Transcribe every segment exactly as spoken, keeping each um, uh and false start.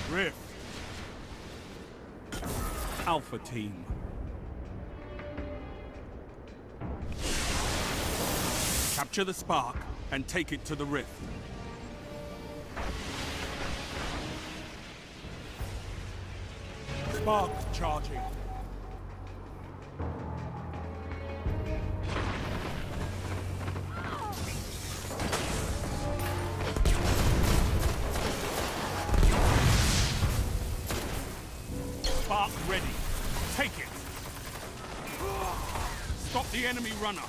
Rift. Alpha Team. Capture the spark and take it to the Rift. Spark charging. Spark ready. Take it. Stop the enemy runner.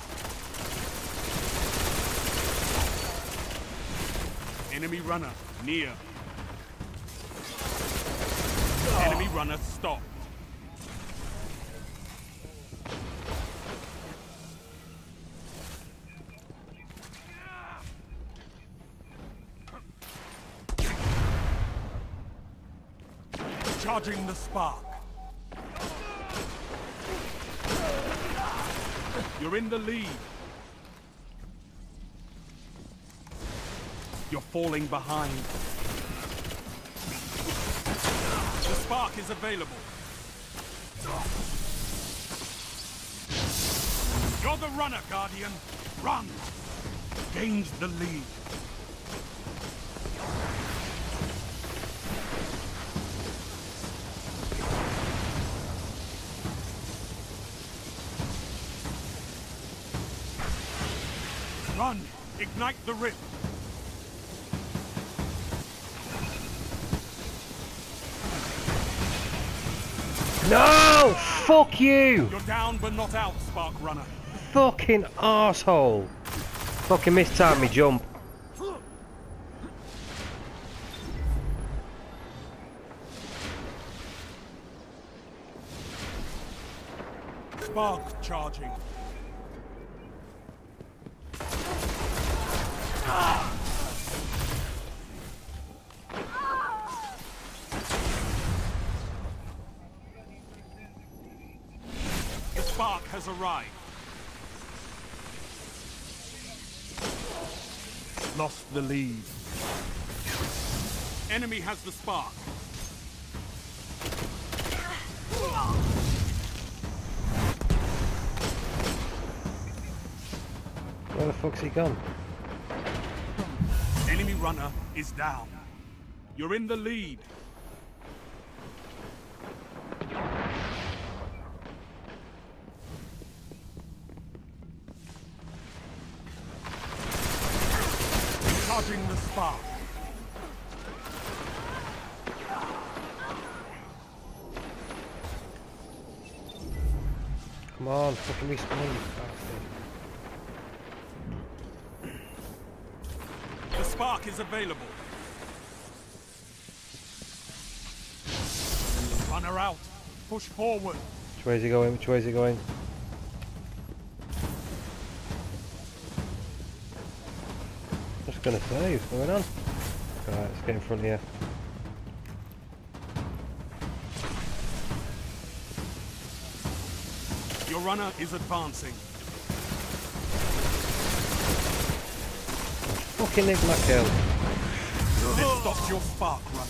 Enemy runner near. Enemy runner stopped. Charging the spark. You're in the lead. You're falling behind. The spark is available. You're the runner, Guardian. Run. Gained the lead. Run. Ignite the rift. No! Fuck you! You're down but not out, Spark Runner. Fucking arsehole! Fucking mistimed me jump. Spark charging. The spark has arrived. Lost the lead. Enemy has the spark. Where the fuck's he gone? Enemy runner is down. You're in the lead. Charging the spark. Come on, fucking respawn, you bastard. The spark is available. Runner out. Push forward. Which way is he going? Which way is he going? Just gonna say, what's going on? Alright, let's get in front here. Your runner is advancing. Fucking nick my kill. This stops your spark, runner.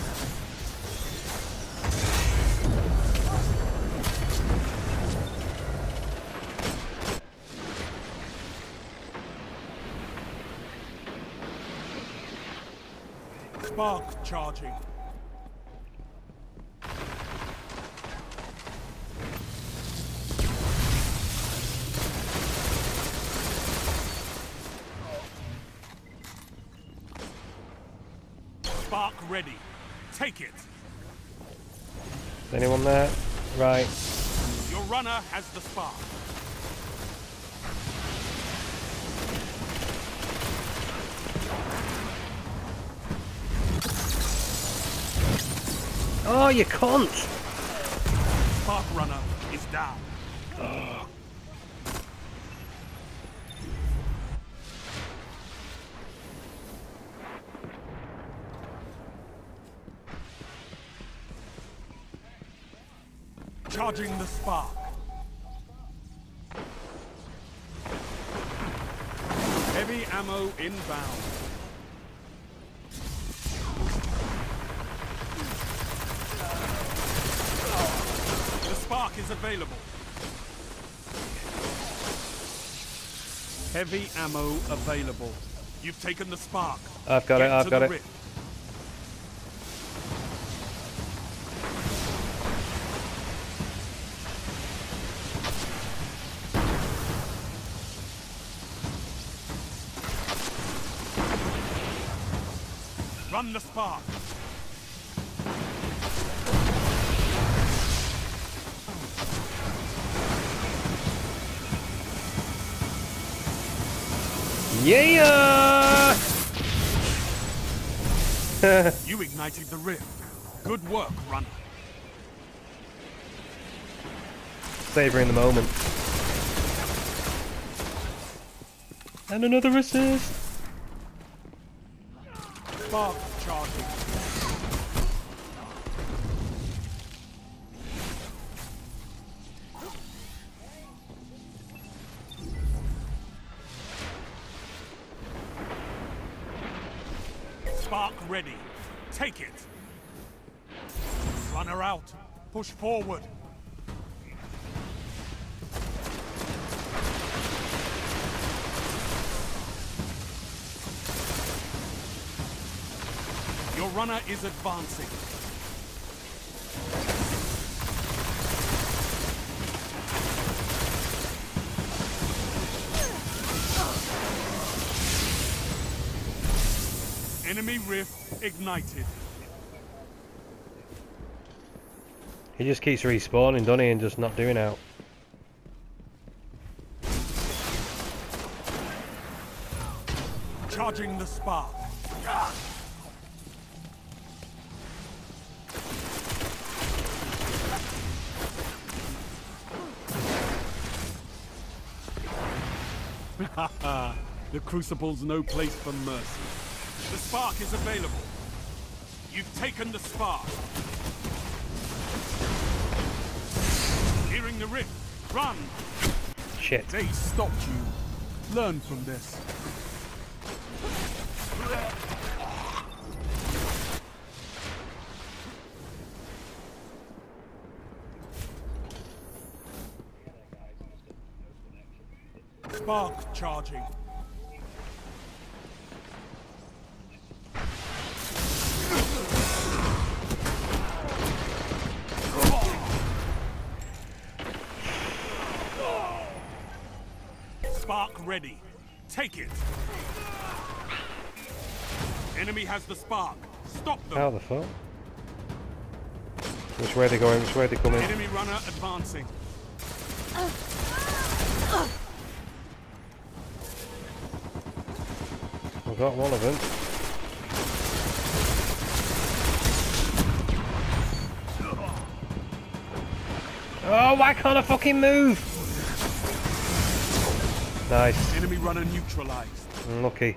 Spark charging. Spark ready. Take it. Is anyone there? Right. Your runner has the spark. Oh, you cunt! Spark runner is down. Ugh. Charging the spark. Heavy ammo inbound. available. Heavy ammo available. You've taken the spark. I've got Get it, I've to got the it. rift. Run the spark. Yeah! You ignited the rift. Good work, runner. Savouring the moment. And another assist. Spark charging. Spark ready. Take it. Runner out. Push forward. Your runner is advancing. Enemy rift ignited. He just keeps respawning, doesn't he, and just not doing out. Charging the spark. The Crucible's no place for mercy. The spark is available. You've taken the spark. Hearing the rift. Run! Shit. They stopped you. Learn from this. Spark charging. Spark ready. Take it. Enemy has the spark. Stop them. How the fuck? Which way are they going? Which way are they coming? Enemy runner advancing. I've got one of them. Oh, why can't I fucking move? Nice. Enemy runner neutralized. Lucky.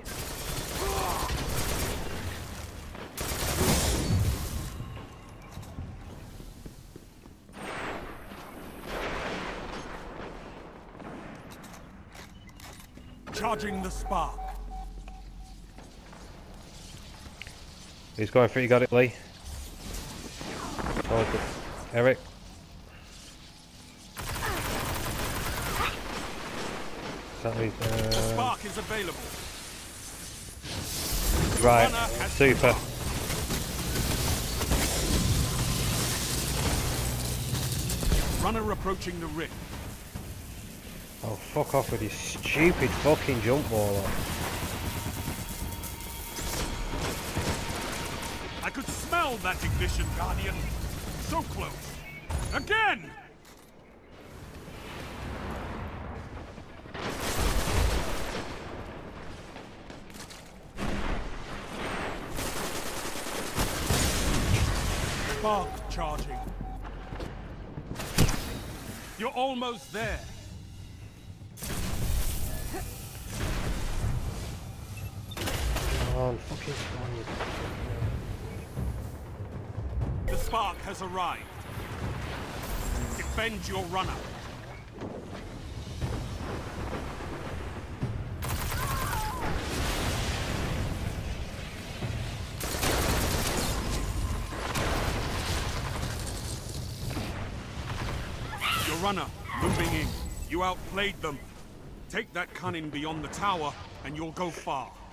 Charging the spark. He's going for it, you got it, Lee. Oh, good. Eric. Is that Lee? The Uh, spark is available. right, Runner has super. Runner approaching the rift. Oh, fuck off with your stupid fucking jump wall. I could smell that ignition, Guardian. So close. Again! Spark charging. You're almost there. Come on, fucking spawn. The spark has arrived. Defend your runner. Your runner, moving in. You outplayed them. Take that cunning beyond the tower, and you'll go far.